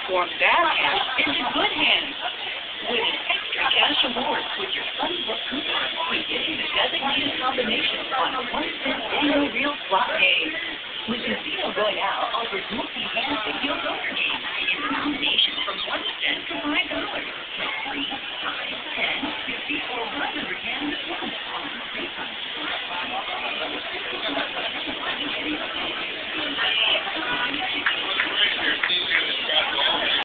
transform bad hands into good hands. Win extra cash awards with your Funny Book coupon when getting the designated combination on a 1-cent annual real slot game. With Casino Royale offers multi-hand video